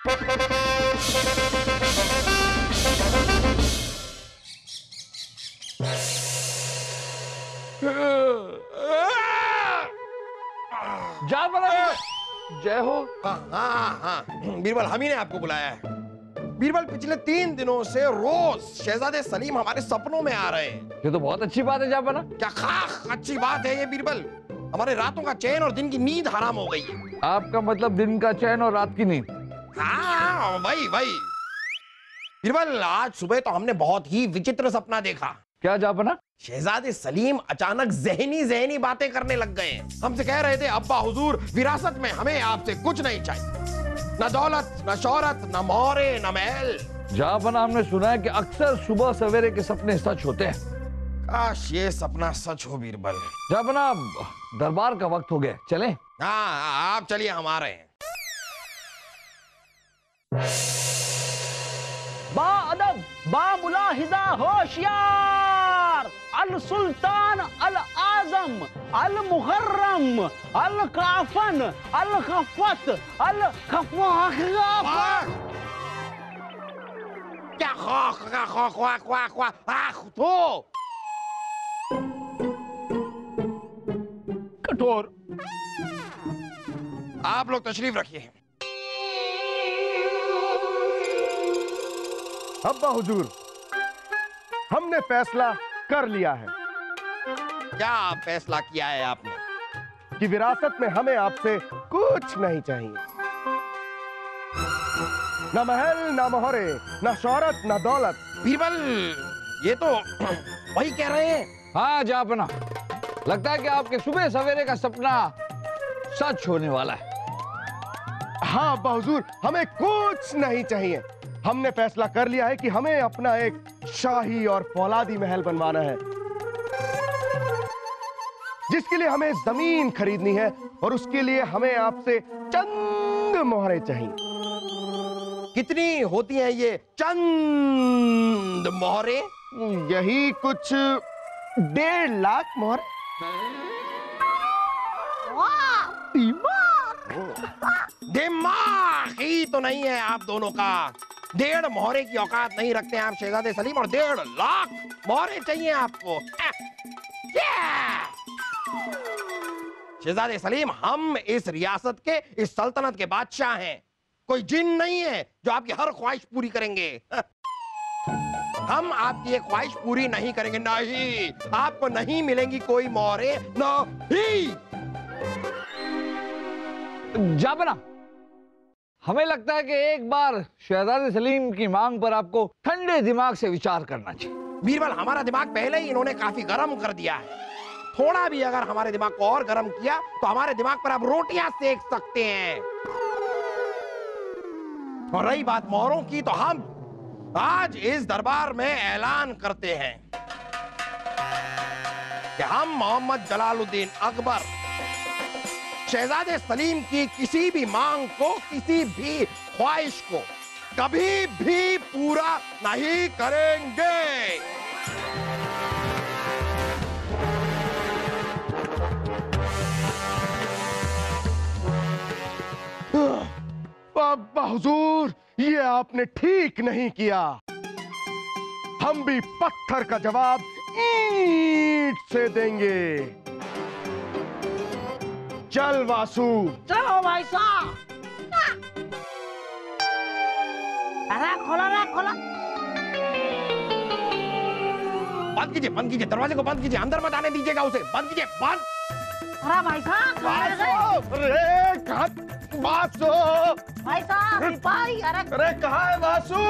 जा बना, जय हो। हाँ, बीरबल, हम ही ने आपको बुलाया है। बीरबल, पिछले 3 दिनों से रोज शहजादे सलीम हमारे सपनों में आ रहे हैं। ये तो बहुत अच्छी बात है जा बना। क्या खास अच्छी बात है ये बीरबल? हमारे रातों का चैन और दिन की नींद हराम हो गई है। आपका मतलब दिन का चैन और रात की नींद? हाँ, वही वही। बीरबल, आज सुबह तो हमने बहुत ही विचित्र सपना देखा। क्या जा बना? शहजादे सलीम अचानक जहनी बातें करने लग गए। हमसे कह रहे थे, अब्बा हुजूर, विरासत में हमें आपसे कुछ नहीं चाहिए, न दौलत, न शोहरत, न मोहरे, न महल। जा बना, हमने सुना है कि अक्सर सुबह सवेरे के सपने सच होते हैं। काश ये सपना सच हो बीरबल। जा बना, दरबार का वक्त हो गया, चलें? हाँ, आप चलिए, हम आ रहे हैं। बा अदब, बा मुलाहिजा, होशियार, अल सुल्तान, अल आजम, अल मुहर्रम, अल काफन, अल खफत, अल खफा। क्या कठोर। आप लोग तशरीफ रखिए। अब्बा हुजूर, हमने फैसला कर लिया है। क्या फैसला किया है आपने? कि विरासत में हमें आपसे कुछ नहीं चाहिए, न महल, न मोहरे, न शोहरत, न दौलत। बीरबल, ये तो वही कह रहे हैं। हाँ जा बना, लगता है कि आपके सुबह सवेरे का सपना सच होने वाला है। हाँ अब्बा हुजूर, हमें कुछ नहीं चाहिए। हमने फैसला कर लिया है कि हमें अपना एक शाही और फौलादी महल बनवाना है, जिसके लिए हमें जमीन खरीदनी है, और उसके लिए हमें आपसे चंद मोहरें चाहिए। कितनी होती हैं ये चंद मोहरें? यही कुछ 1.5 लाख मोहरें। दिमाग ही तो नहीं है आप दोनों का। 1.5 मोहरे की औकात नहीं रखते हैं आप शहजादे सलीम, और 1.5 लाख मोहरे चाहिए आपको। शहजादे सलीम, हम इस रियासत के, इस सल्तनत के बादशाह हैं। कोई जिन नहीं है जो आपकी हर ख्वाहिश पूरी करेंगे। हम आपकी ये ख्वाहिश पूरी नहीं करेंगे। नहीं, आपको नहीं मिलेंगी कोई मोहरे, नहीं। जा बना, हमें लगता है कि एक बार शहजादे सलीम की मांग पर आपको ठंडे दिमाग से विचार करना चाहिए। बीरबल, हमारा दिमाग पहले ही इन्होंने काफी गर्म कर दिया है। थोड़ा भी अगर हमारे दिमाग को और गर्म किया तो हमारे दिमाग पर आप रोटियां सेक सकते हैं। और रही बात मोहरों की, तो हम आज इस दरबार में ऐलान करते हैं कि हम मोहम्मद जलालुद्दीन अकबर शहजादे सलीम की किसी भी मांग को, किसी भी ख्वाहिश को कभी भी पूरा नहीं करेंगे। अब्बा हुजूर, ये आपने ठीक नहीं किया। हम भी पत्थर का जवाब ईंट से देंगे। चल वासु। चलो भाई साहब। अरे खोला रे, खोला। बंद कीजिए, दरवाजे को बंद कीजिए, अंदर मत आने दीजिएगा उसे। बंद कीजिए, बंद। अरे भाई साहब, अरे कहाँ वासु? भाई साहब, सिपाही। अरे कहाँ है वासु?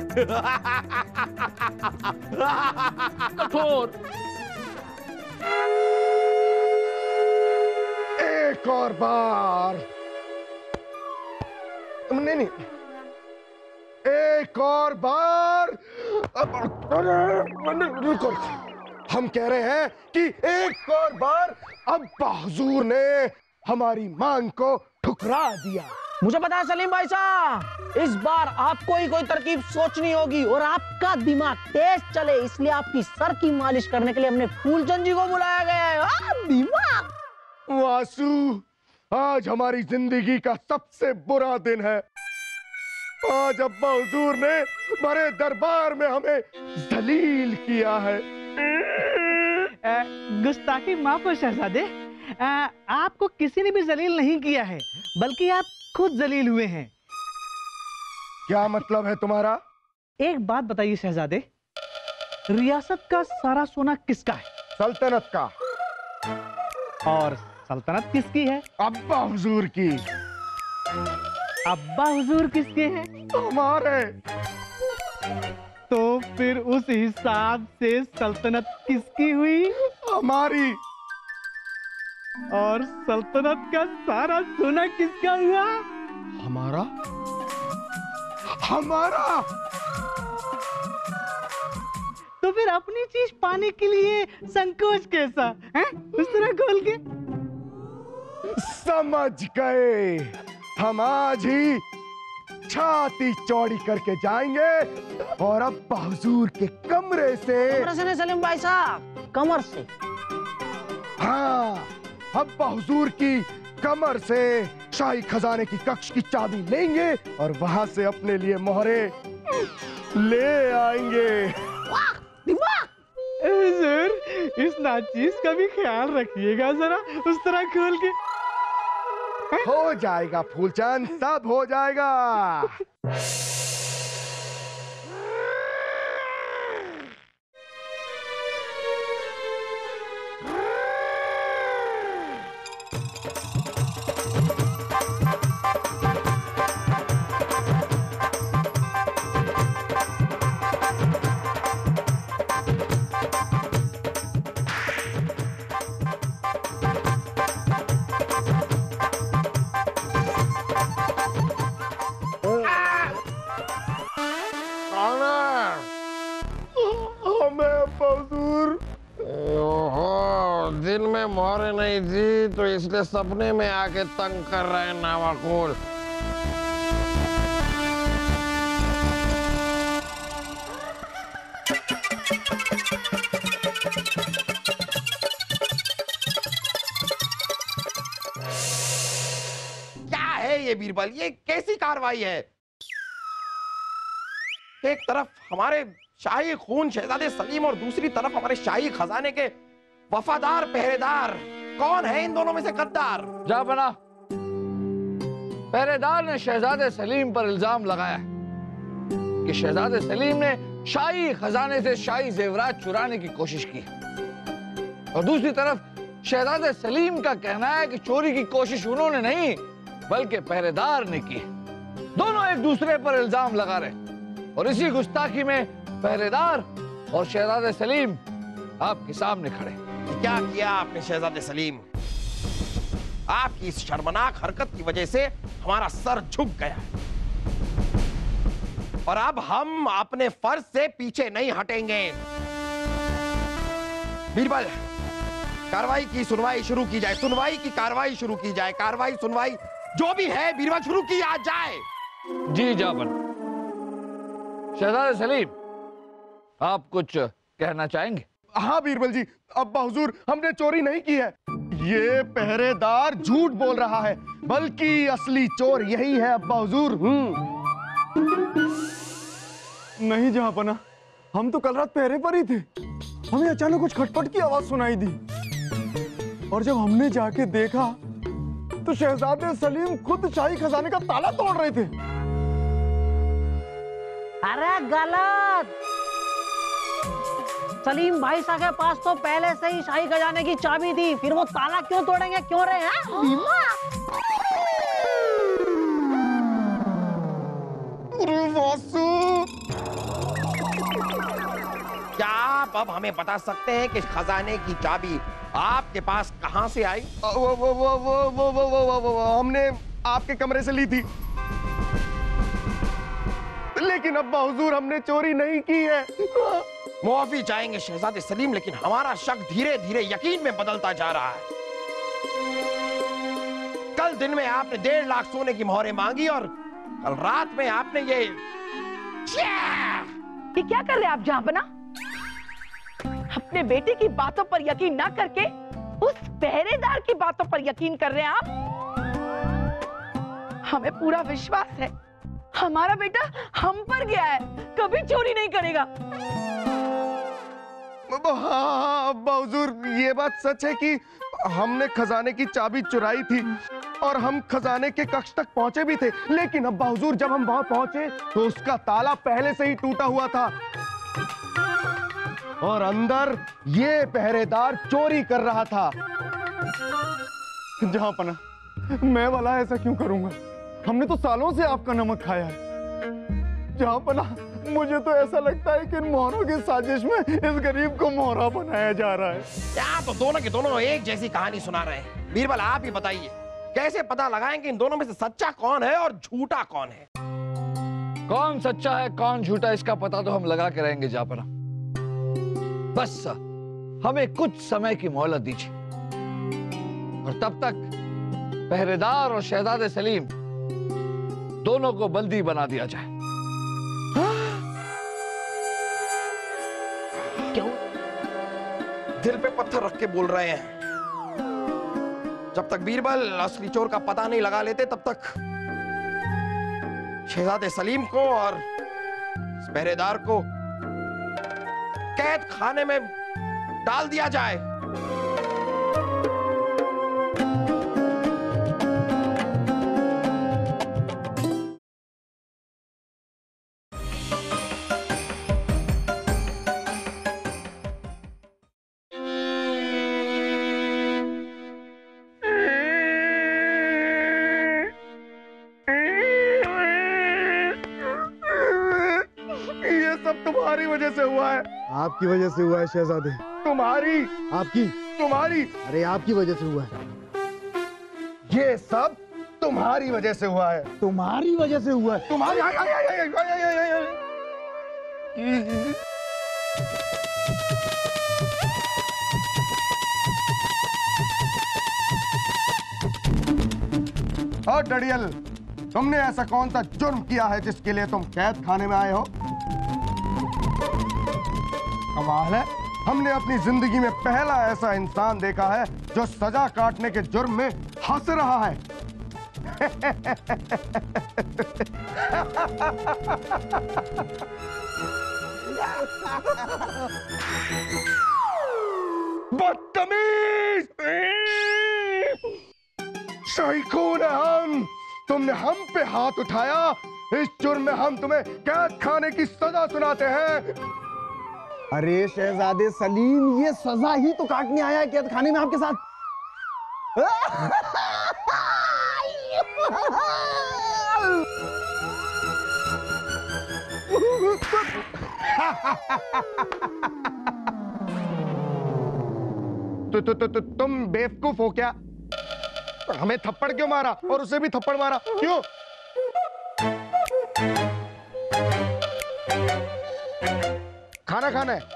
कठोर। एक और बार। नहीं, एक और बार। रुको, हम कह रहे हैं कि एक और बार अब्बा हुजूर ने हमारी मांग को ठुकरा दिया। मुझे पता है सलीम भाई साहब, इस बार आपको ही कोई तरकीब सोचनी होगी और आपका दिमाग तेज चले, इसलिए आपकी सर की मालिश करने के लिए हमने फूलचंद जी को बुलाया गया है। दिमाग। वासु, आज हमारी जिंदगी का सबसे बुरा दिन है। आज अब्बा हुजूर ने बड़े दरबार में हमें जलील किया है। गुस्ताखी माफ हो शहजादे, आपको किसी ने भी जलील नहीं किया है, बल्कि आप खुद जलील हुए हैं। क्या मतलब है तुम्हारा? एक बात बताइए शहजादे, रियासत का सारा सोना किसका है? सल्तनत का। और सल्तनत किसकी है? अब्बा हुजूर की। अब्बा हुजूर किसके हैं? हमारे। तो फिर उस हिसाब से सल्तनत किसकी हुई? हमारी। और सल्तनत का सारा सोना किसका हुआ? हमारा। हमारा। तो फिर अपनी चीज पाने के लिए संकोच कैसा है? उस तरह खोल के। समझ गए। हम आज ही छाती चौड़ी करके जाएंगे और अब्बा हुजूर के कमरे से नहीं सलीम भाई साहब, कमर से। हाँ, अब्बा हुजूर की कमर से शाही खजाने की कक्ष की चाबी लेंगे और वहां से अपने लिए मोहरे ले आएंगे। हुजूर, इस नाचीज का भी ख्याल रखिएगा जरा, उस तरह खोल के। हो जाएगा फूलचंद, सब हो जाएगा। दिन में मोहरे नहीं थी तो इसलिए सपने में आके तंग कर रहे हैं नावाकुल। क्या है ये बीरबल, ये कैसी कार्रवाई है? एक तरफ हमारे शाही खून शहजादे सलीम और दूसरी तरफ हमारे शाही खजाने के वफादार पहरेदार। कौन है इन दोनों में से गद्दार? जापना, पहरेदार ने शहजादे सलीम पर इल्जाम लगाया है कि शहजादे सलीम ने शाही खजाने से शाही जेवरात चुराने की कोशिश की, और दूसरी तरफ शहजादे सलीम का कहना है कि चोरी की कोशिश उन्होंने नहीं बल्कि पहरेदार ने की। दोनों एक दूसरे पर इल्जाम लगा रहे और इसी गुस्ताखी में पहरेदार और शहजादे सलीम आपके सामने खड़े। क्या किया आपने शहजादे सलीम? आपकी इस शर्मनाक हरकत की वजह से हमारा सर झुक गया और अब हम अपने फर्ज से पीछे नहीं हटेंगे। बीरबल, कार्रवाई की सुनवाई शुरू की जाए। सुनवाई की कार्रवाई शुरू की जाए। कार्रवाई सुनवाई जो भी है बीरबल शुरू की जाए। जी जापन। शहजादे सलीम, आप कुछ कहना चाहेंगे? हाँ बीरबल जी, अब्बा हुजूर, हमने चोरी नहीं की है। ये पहरेदार झूठ बोल रहा है, बल्कि असली चोर यही है अब्बा हुजूर। नहीं जहांपना, हम तो कल रात पहरे पर ही थे। हमें अचानक कुछ खटपट की आवाज सुनाई दी और जब हमने जाके देखा तो शहजादे सलीम खुद शाही खजाने का ताला तोड़ रहे थे। अरे गलत! सलीम भाई साहब के पास तो पहले से ही शाही खजाने की चाबी थी, फिर वो ताला क्यों तोड़ेंगे? क्यों रहे हैं? क्या आप अब हमें बता सकते हैं कि खजाने की चाबी आपके पास कहां से आई? हमने आपके कमरे से ली थी। लेकिन अब्बा हुजूर, हमने चोरी नहीं की है। मुआफी चाहेंगे शहजादे सलीम, लेकिन हमारा शक धीरे धीरे यकीन में बदलता जा रहा है। कल दिन में आपने 1.5 लाख सोने की मोहरें मांगी और कल रात में आपने ये क्या कर रहे हैं आप जहांपना? अपने बेटे की बातों पर यकीन ना करके उस पहरेदार की बातों पर यकीन कर रहे हैं आप। हमें पूरा विश्वास है हमारा बेटा हम पर गया है, कभी चोरी नहीं करेगा। हाँ अब्बा हुजूर, ये बात सच है कि हमने खजाने की चाबी चुराई थी और हम खजाने के कक्ष तक पहुंचे भी थे, लेकिन अब्बा हुजूर जब हम वहां पहुंचे तो उसका ताला पहले से ही टूटा हुआ था और अंदर ये पहरेदार चोरी कर रहा था। जहां पना, मैं वाला ऐसा क्यों करूंगा? हमने तो सालों से आपका नमक खाया है। जहां पना, मुझे तो ऐसा लगता है कि इन मोहरों की साजिश में इस गरीब को मोहरा बनाया जा रहा है। यहाँ तो दोनों के दोनों एक जैसी कहानी सुना रहे हैं। बीरबल, आप ही बताइए, कैसे पता लगाएं कि इन दोनों में से सच्चा कौन है और झूठा कौन है? कौन सच्चा है कौन झूठा, इसका पता तो हम लगा के रहेंगे जापना। बस हमें कुछ समय की मोहलत दीजिए और तब तक पहरेदार और शहजादे सलीम दोनों को बंदी बना दिया जाए। क्यों? दिल पे पत्थर रख के बोल रहे हैं। जब तक बीरबल असली चोर का पता नहीं लगा लेते तब तक शहजादे सलीम को और इस पहरेदार को कैद खाने में डाल दिया जाए। तुम्हारी वजह से हुआ है। आपकी वजह से हुआ है शहजादे। तुम्हारी? आपकी? तुम्हारी? अरे आपकी वजह से हुआ है। ये सब तुम्हारी वजह से हुआ है। तुम्हारी वजह से हुआ है। तुम्हारी? और डडियल, तुमने ऐसा कौन सा जुर्म किया है जिसके लिए तुम कैद खाने में आए हो? कमाल है, हमने अपनी जिंदगी में पहला ऐसा इंसान देखा है जो सजा काटने के जुर्म में हंस रहा है। बदतमीज! शाही खून है हम। तुमने हम पे हाथ उठाया, इस जुर्म में हम तुम्हें कैद खाने की सजा सुनाते हैं। अरे शहजादे सलीम, ये सजा ही तो काटने आया है कैद खाने में आपके साथ। तुम बेवकूफ हो क्या? हमें थप्पड़ क्यों मारा और उसे भी थप्पड़ मारा क्यों? खाना खाना है।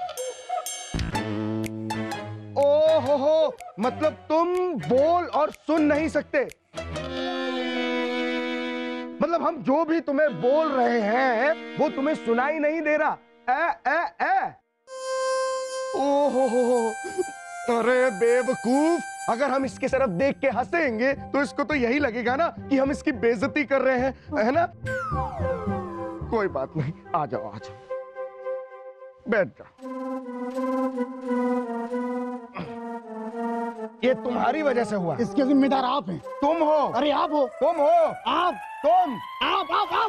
ओ हो, मतलब तुम बोल और सुन नहीं सकते। मतलब हम जो भी तुम्हें बोल रहे हैं वो तुम्हें सुनाई नहीं दे रहा। ए। ओ हो, अरे बेवकूफ, अगर हम इसकी तरफ देख के हंसेंगे तो इसको तो यही लगेगा ना कि हम इसकी बेइज्जती कर रहे हैं, है ना? कोई बात नहीं, आ जाओ आ जाओ, बैठ जाओ। ये तुम्हारी वजह से हुआ। इसके जिम्मेदार आप हैं। तुम हो। अरे आप हो। तुम हो। आप। तुम। आप।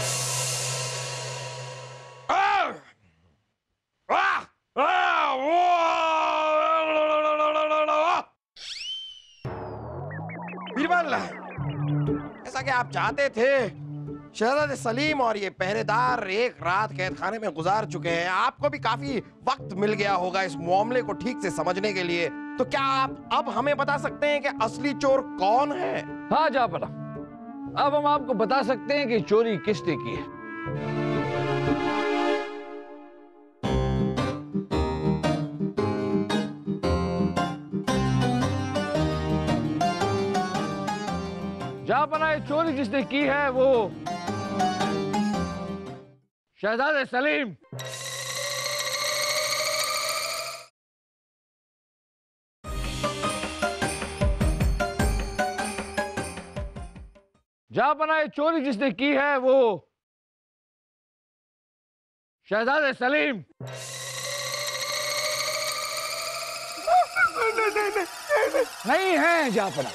बीरबल, ऐसा कि आप चाहते थे शहजादे सलीम और ये पहरेदार एक रात कैद खाने में गुजार चुके हैं। आपको भी काफी वक्त मिल गया होगा इस मामले को ठीक से समझने के लिए। तो क्या आप अब हमें बता सकते हैं कि असली चोर कौन है? हाँ जापना, अब हम आपको बता सकते हैं कि चोरी किसने की है। जापना, ये चोरी जिसने की है वो शहजादे सलीम। जापना, ये चोरी जिसने की है वो शहजादे सलीम। नहीं है जापना।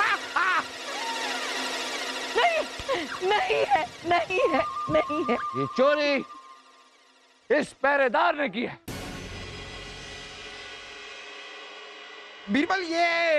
नहीं है, नहीं है, नहीं है। ये चोरी इस पहरेदार ने की है। बीरबल,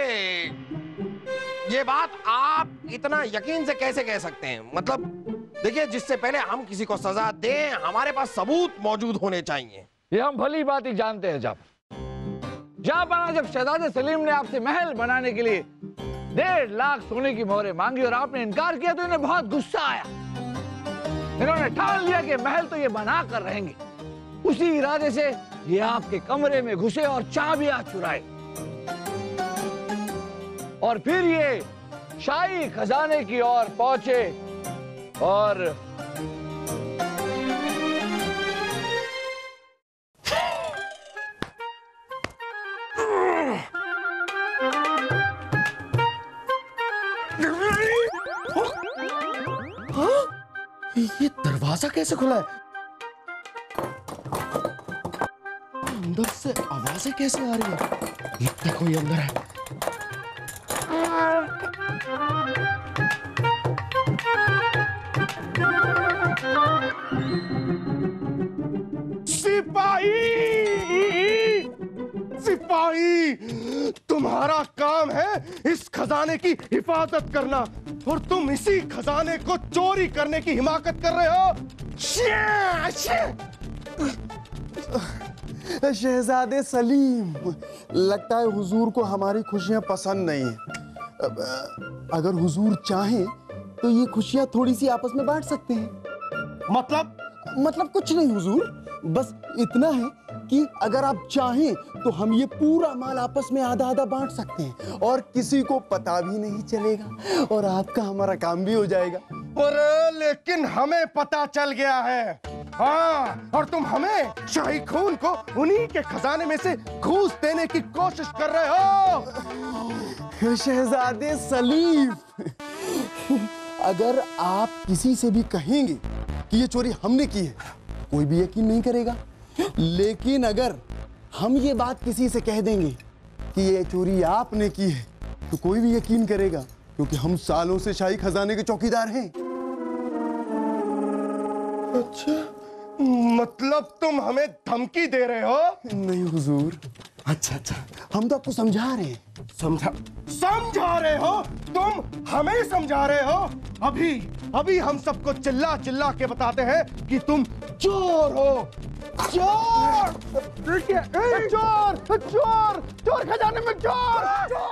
ये बात आप इतना यकीन से कैसे कह सकते हैं? मतलब देखिए, जिससे पहले हम किसी को सजा दें, हमारे पास सबूत मौजूद होने चाहिए। ये हम भली बात ही जानते हैं जापना। जब शहजादे सलीम ने आपसे महल बनाने के लिए 1.5 लाख सोने की मोहरें मांगी और आपने इनकार किया तो इन्हें बहुत गुस्सा आया। इन्होंने ठान लिया कि महल तो ये बना कर रहेंगे। उसी इरादे से ये आपके कमरे में घुसे और चाबियां चुराए और फिर ये शाही खजाने की ओर पहुंचे और ये दरवाजा कैसे खुला है? अंदर से आवाजें कैसे आ रही है? लगता है कोई अंदर है। सिपाही, तुम्हारा काम है इस खजाने की हिफाजत करना और तुम इसी खजाने को चोरी करने की हिमाकत कर रहे हो। शहजादे सलीम, लगता है हुजूर को हमारी खुशियां पसंद नहीं है। अगर हुजूर चाहें तो ये खुशियां थोड़ी सी आपस में बांट सकते हैं। मतलब कुछ नहीं हुजूर, बस इतना है कि अगर आप चाहें तो हम ये पूरा माल आपस में आधा आधा बांट सकते हैं और किसी को पता भी नहीं चलेगा और आपका हमारा काम भी हो जाएगा। और लेकिन हमें पता चल गया है। हाँ, और तुम हमें शाही खून को उन्हीं के खजाने में से घूस देने की कोशिश कर रहे हो। शहजादे सलीम, अगर आप किसी से भी कहेंगे कि ये चोरी हमने की है, कोई भी यकीन नहीं करेगा। लेकिन अगर हम ये बात किसी से कह देंगे कि ये चोरी आपने की है, तो कोई भी यकीन करेगा, क्योंकि हम सालों से शाही खजाने के चौकीदार हैं। अच्छा, मतलब तुम हमें धमकी दे रहे हो? नहीं हुजूर। अच्छा, हम तो आपको समझा रहे हैं। समझा रहे हो? तुम हमें समझा रहे हो? अभी हम सबको चिल्ला चिल्ला के बताते हैं कि तुम चोर हो। चोर! चोर खजाने में चोर!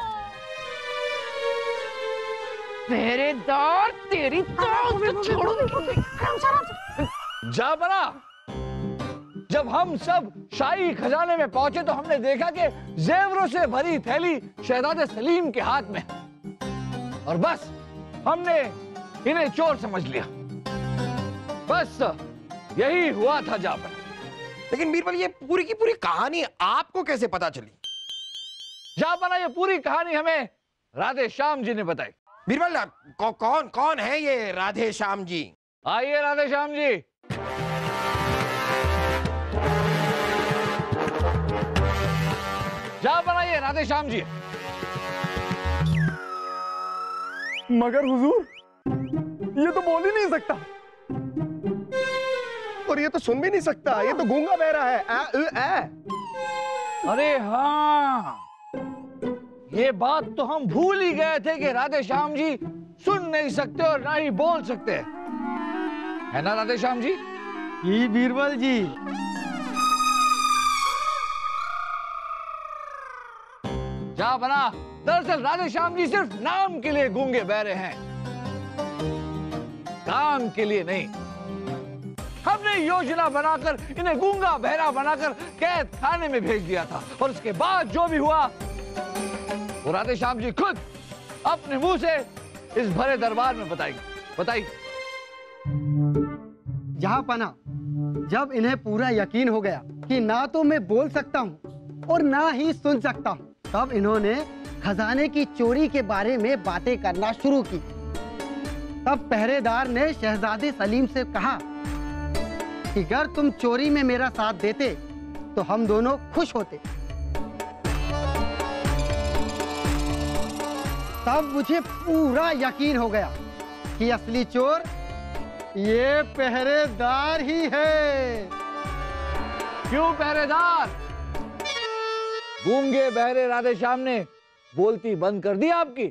पहरेदार, तेरी तो छोड़ो। जापना, जब हम सब शाही खजाने में पहुंचे तो हमने देखा कि जेवरों से भरी थैली शहजादे सलीम के हाथ में, और बस हमने इन्हें चोर समझ लिया। बस यही हुआ था जापना। लेकिन बीरबल, ये पूरी की पूरी कहानी आपको कैसे पता चली? जापना, ये पूरी कहानी हमें राधे श्याम जी ने बताई। बीरबल, कौन है ये राधे श्याम जी? आइए राधे श्याम जी। जापना, ये राधे श्याम जी। मगर हुजूर, ये तो बोल ही नहीं सकता और ये तो सुन भी नहीं सकता, ये तो गूंगा बहरा है। अरे हाँ, ये बात तो हम भूल ही गए थे कि राधे श्याम जी सुन नहीं सकते और ना ही बोल सकते, है ना राधे श्याम जी? जी बीरबल जी। जापना, दरअसल राधे श्याम जी सिर्फ नाम के लिए गूंगे बहरे हैं, काम के लिए नहीं। हमने योजना बनाकर इन्हें गूंगा बहरा बनाकर कैद खाने में भेज दिया था, और उसके बाद जो भी हुआ वो राधे श्याम जी खुद अपने मुंह से इस भरे दरबार में बताई। जहांपना, जब इन्हें पूरा यकीन हो गया कि ना तो मैं बोल सकता हूँ और ना ही सुन सकता हूँ, तब इन्होंने खजाने की चोरी के बारे में बातें करना शुरू की। तब पहरेदार ने शहजादे सलीम से कहा कि अगर तुम चोरी में मेरा साथ देते तो हम दोनों खुश होते। तब मुझे पूरा यकीन हो गया कि असली चोर ये पहरेदार ही है। क्यों पहरेदार? गूंगे बहरे राधे श्याम ने बोलती बंद कर दी आपकी?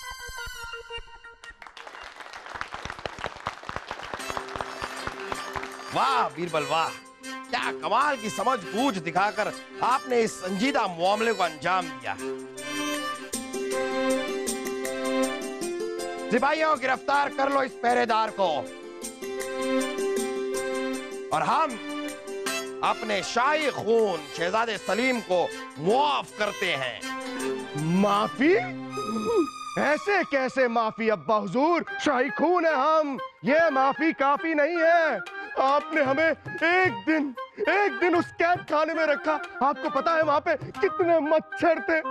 वाह बीरबल वाह, क्या कमाल की समझ बूझ दिखाकर आपने इस संजीदा मामले को अंजाम दिया। सिपाहियों, गिरफ्तार कर लो इस पहरेदार को और हम अपने शाही खून शहजादे सलीम को मुआफ करते हैं। माफी? ऐसे कैसे माफी अब्बा हुजूर? शाही खून है हम, ये माफी काफी नहीं है। आपने हमें एक दिन उस कैद खाने में रखा। आपको पता है वहां पे कितने मच्छर थे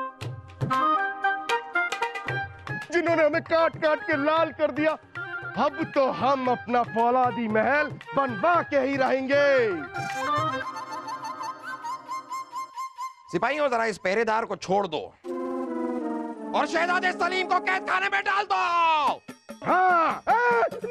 जिन्होंने हमें काट काट के लाल कर दिया। अब तो हम अपना फौलादी महल बनवा के ही रहेंगे। सिपाहियों, जरा इस पहरेदार को छोड़ दो और शहजादे सलीम को कैद खाने में डाल दो। हाँ,